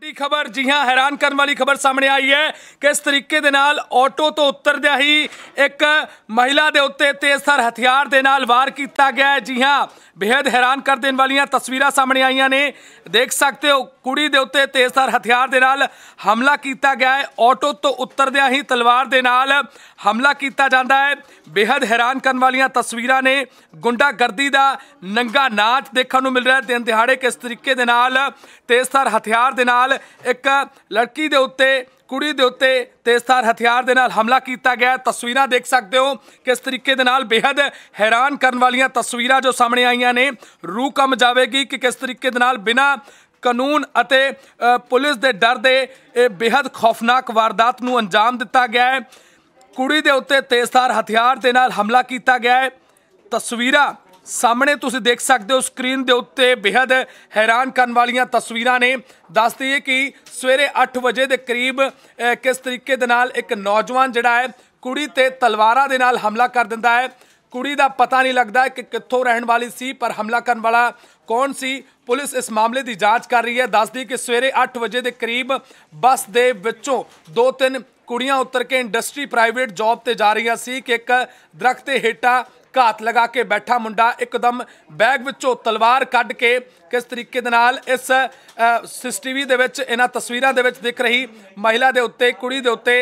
वाली खबर जी हाँ हैरान करने वाली खबर सामने आई है। किस तरीके दे नाल ऑटो तो उतरदਿਆਂ ही एक महिला दे उत्ते तेजधार हथियार दे नाल वार किया गया है। जी हाँ बेहद हैरान कर देने वाली तस्वीरां सामने आईयां ने। देख सकते हो कुड़ी दे उत्ते तेजधार हथियार दे नाल हमला किया गया है। ऑटो तो उतरਦਿਆਂ ही तलवार दे नाल हमला किया जाता है। बेहद हैरान करने वाली तस्वीरां ने। गुंडागर्दी का नंगा नाच देखने को मिल रहा है। दिन दिहाड़े किस तरीके दे नाल तेजधार हथियार दे नाल एक लड़की दे उत्ते कुड़ी दे उत्ते तेजधार हथियार दे नाल हमला किया गया। तस्वीरां देख सकते हो किस तरीके दे नाल बेहद हैरान करने वाली तस्वीरां जो सामने आईयां ने। रूह कम जाएगी कि किस तरीके दे नाल बिना कानून अते पुलिस दे डर दे बेहद खौफनाक वारदात नूं अंजाम दिता गया है। कुड़ी दे उत्ते तेजधार हथियार दे नाल हमला किया गया है। तस्वीरां सामने तुसीं देख सकते हो स्क्रीन के उत्ते बेहद हैरान करने वाली तस्वीरां ने। दस दईए कि सवेरे 8 बजे के करीब किस तरीके दे नाल एक नौजवान जिहड़ा है कुड़ी ते तलवारां दे नाल हमला कर दिंदा है। कुड़ी दा पता नहीं लगता कि कित्थों रहन वाली सी पर हमला करने वाला कौन सी। पुलिस इस मामले की जांच कर रही है। दस दी कि सवेरे 8 बजे के करीब बस दे विचों 2-3 कुड़ियां उतर के इंडस्ट्री प्राइवेट जॉब ते जा रही सी कि एक दरख्त के हेठा घात लगा के बैठा मुंडा एकदम बैग विचों तलवार कढ़ के किस तरीके दे नाल इस सीसीटीवी दे विच इन्हां तस्वीरां दे विच दिख रही महिला दे उत्ते कुड़ी दे उत्ते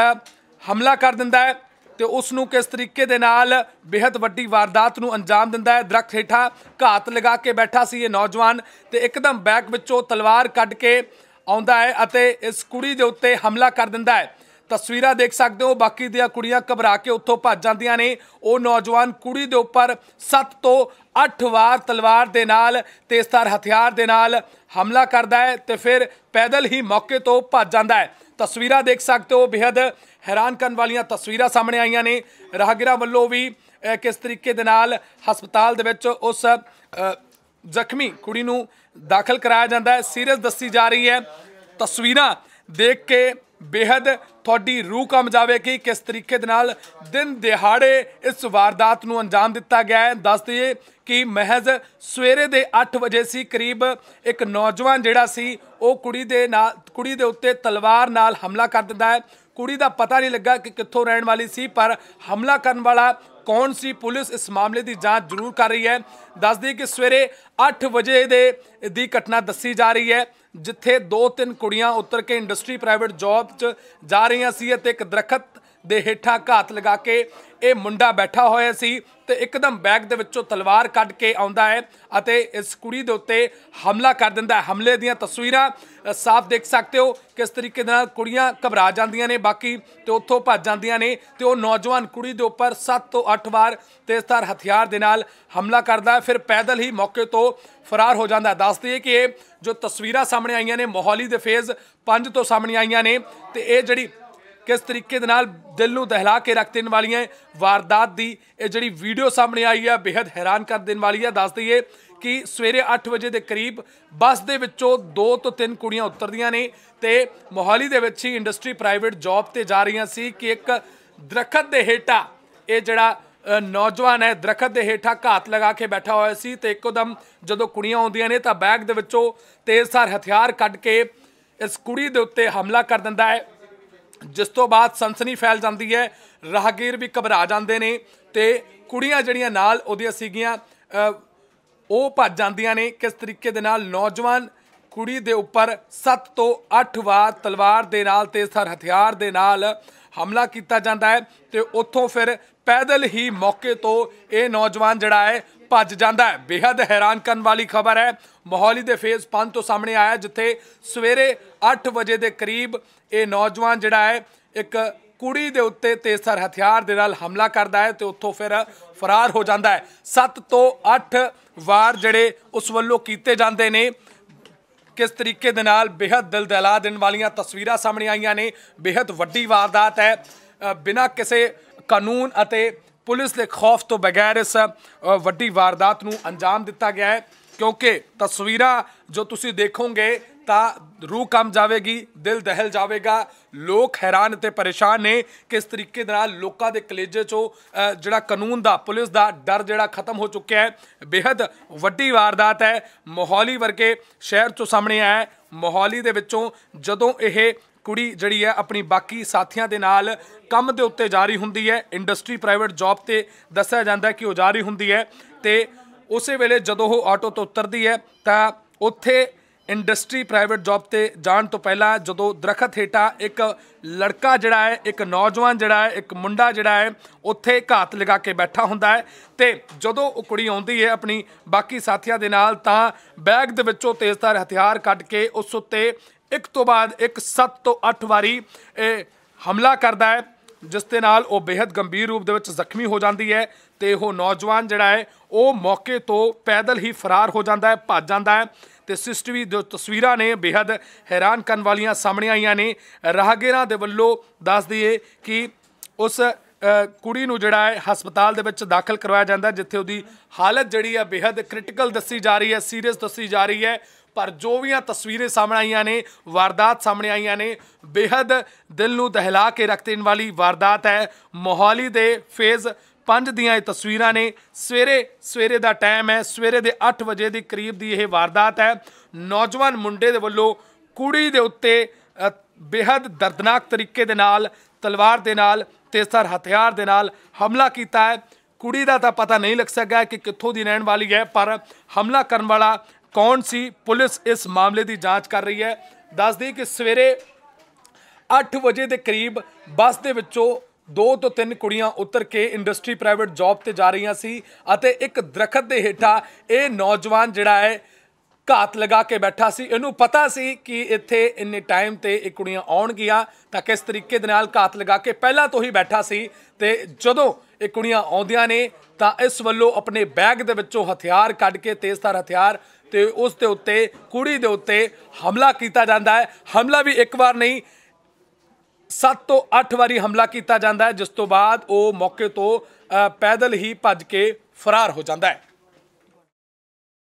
हमला कर दिंदा है ते उसनूं किस तरीके दे नाल बेहद वड्डी वारदात नूं अंजाम दिंदा है। दरख्त हेठा घात लगा के बैठा सी ये नौजवान ते एकदम बैग विचों तलवार कढ़ के आउंदा है अते इस कुड़ी दे उत्ते हमला कर दिंदा है। तस्वीरां देख सकते हो बाकी दियां कुड़ियां घबरा के उत्थों भज जांदियां ने। वो नौजवान कुड़ी दे उपर 7 तो 8 वार तलवार दे नाल तेजधार हथियार दे नाल हमला करदा है ते फिर पैदल ही मौके तो भज जांदा है। तस्वीरां देख सकते हो बेहद हैरान करने वाली तस्वीरां सामने आईयां ने। राहगीरां वल्लों भी किस तरीके दे नाल हस्पताल दे विच उस जख्मी कुड़ी नूं दाखिल कराया जाता है। सीरियस दसी जा रही है। तस्वीरां देख के बेहद थोड़ी रूह कम जाएगी किस तरीके दे नाल दिन दिहाड़े इस वारदात नूं अंजाम दिता गया है। दस दईए कि महज सवेरे दे 8 बजे सी करीब एक नौजवान जिहड़ा सी वो कुड़ी दे उत्ते तलवार नाल हमला कर दिंदा है। कुड़ी दा पता नहीं लगा कि कित्थों रहन वाली सी पर हमला करने वाला कौन सी। पुलिस इस मामले की जांच जरूर कर रही है। दस दी कि सवेरे 8 बजे दी घटना दसी जा रही है जिथे 2-3 कुड़ियां उतर के इंडस्ट्री प्राइवेट जॉब च जा रही सी ते एक दरख्त दे हेठा घात लगा के ये मुंडा बैठा होया सी ते एकदम बैग दे विचों तलवार कढ़ के आउंदा है अते इस कुड़ी दे उत्ते हमला कर दिंदा है। हमले दीयां तस्वीरां साफ देख सकते हो किस तरीके दे नाल कुड़ियां घबरा जांदियां ने बाकी ते उत्थों भज जांदियां ने ते वो नौजवान कुड़ी दे उपर 7 तो 8 वार तेजधार हथियार दे नाल हमला करदा है फिर पैदल ही मौके तो फरार हो जाता है। दस दईए कि जो तस्वीरां सामने आईयां ने मोहाली दे फेज़ 5 तो सामने आईयां ने ते ये जिहड़ी किस तरीके दे नाल दिल नूं दहला के रख देने वाली वारदात की ये जिहड़ी वीडियो सामने आई है बेहद हैरान कर देने वाली है। दस दईए कि सवेरे 8 बजे के करीब बस दे विचों 2 तो 3 कुड़ियां उतरदियां ने ते मोहाली दे विच ही इंडस्ट्री प्राइवेट जॉब ते जा रही सी कि एक दरख्त दे हेठा ये जिहड़ा नौजवान है दरख्त के हेठा घात लगा के बैठा हुआ सी ते एकदम जो कुड़ियां आउंदियां ने तां बैग दे विचों तेजधार हथियार कढ़ के इस कुड़ी दे उत्ते हमला कर दिंदा है जिस तो बाद सनसनी फैल जाती है। राहगीर भी घबरा जाते हैं तो कुड़ियां जड़ियां नाल उहदियां सीगियां वो भज जांदियां ने। किस तरीके दे नाल नौजवान कुड़ी दे उपर 7 तो 8 वार तलवार दे नाल तेजधार हथियार दे नाल हमला किया जाता है तो उत्थों फिर पैदल ही मौके तो ये नौजवान जड़ा है भज जाता है। बेहद हैरान करने वाली खबर है। मोहाली दे फेज़ 5 तो सामने आया जिथे सवेरे 8 बजे के करीब ये नौजवान जड़ा है एक कुड़ी दे उत्ते तेजधार हथियार दे नाल हमला करता है तो उत्थों फिर फरार हो जाता है। 7 तो 8 वार जड़े उस वल्लों कीते जाते ने। किस तरीके दे नाल बेहद दिल दहला देने वाली तस्वीरां सामने आईयां ने। बेहद वड्डी वारदात है। बिना किसी कानून अते पुलिस के खौफ तो बगैर इस वड्डी वारदात नूं अंजाम दिता गया है क्योंकि तस्वीरां जो तुसीं देखोगे तो रूह कम जाएगी दिल दहल जाएगा। लोग हैरान ते परेशान ने किस तरीके दे नाल लोकां दे कलेजे चों जिहड़ा कानून दा पुलिस दा डर जिहड़ा खत्म हो चुका है। बेहद वड्डी वारदात है। मोहाली वर्गे शहर चों सामने आया है मोहाली दे विचों जदों यह कुड़ी जिहड़ी है अपनी बाकी साथियों के नाल काम दे उत्ते जा रही हुंदी है, इंडस्ट्री प्राइवेट जॉब ते दस्सिया जांदा है कि वो जा रही हुंदी है, ते उस वेले जदों वो ऑटो तो उतरदी है तां उत्थे इंडस्ट्री प्राइवेट जॉब ते जाण तो पहला जदों दरखत हेठा एक लड़का जिहड़ा है, एक नौजवान जिहड़ा है, एक मुंडा जिहड़ा है उत्थे घात लगा के बैठा हुंदा है, ते जदों वो कुड़ी आउंदी है अपनी बाकी साथियों दे नाल तां बैग दे विचों तेज़धार हथियार कढ के उस उत्ते एक तो बाद एक 7 तो 8 वारी हमला करदा है, जिस दे नाल वो बेहद गंभीर रूप दे विच जख्मी हो जाती है, ते वो नौजवान जिहड़ा है वो मौके तो पैदल ही फरार हो जाता है, भज जाता है। तो सीसीटीवी जो तस्वीरां ने बेहद हैरान करने वालियां सामने आईयां ने। राहगीरां दे वल्लों दस दईए कि उस कुड़ी नूं जिहड़ा है हस्पताल दे विच दाखिल करवाया जाता है, जिथे उहदी हालत जिहड़ी है बेहद क्रिटिकल दसी जा रही है, सीरीयस दसी जा रही है। पर जो भी तस्वीरें सामने आईयां ने, वारदात सामने आईयां ने, बेहद दिल नूं दहला के रख देने वाली वारदात है। मोहाली दे फेज़ 5 दियां ये तस्वीरां ने। सवेरे दा टाइम है, सवेरे दे 8 बजे के करीब की यह वारदात है। नौजवान मुंडे दे वल्लों कुड़ी दे उत्ते बेहद दर्दनाक तरीके दे नाल तलवार दे नाल तेज़धार हथियार दे नाल हमला किया है। कुड़ी दा तां पता नहीं लग सका कि कित्थों दी रहण वाली है, पर हमला करन वाला कौन सी, पुलिस इस मामले की जांच कर रही है। दस दी कि सवेरे 8 बजे के करीब बस दे विचों 2 तो 3 कुड़ियां उतर के इंडस्ट्री प्राइवेट जॉब ते जा रही सी, अते एक दरखत के हेठा ये नौजवान जिहड़ा है घात लगा के बैठा सी। इनू पता सी कि इत्थे इन्ने टाइम ते ये कुड़ियां आउणगियां, तां किस तरीके दे नाल घात लगा के पहला तो ही बैठा सी। ते जदों ये कुड़ियां आउंदियां ने तां इस वल्लों अपने बैग दे विचों हथियार कढ के तेज़धार हथियार ते उस दे उत्ते कुड़ी दे उत्ते हमला किया जाता है। हमला भी एक बार नहीं 7 तो 8 वारी हमला किया जाता है, जिस तो बाद वो मौके तो पैदल ही भज के फरार हो जाता है।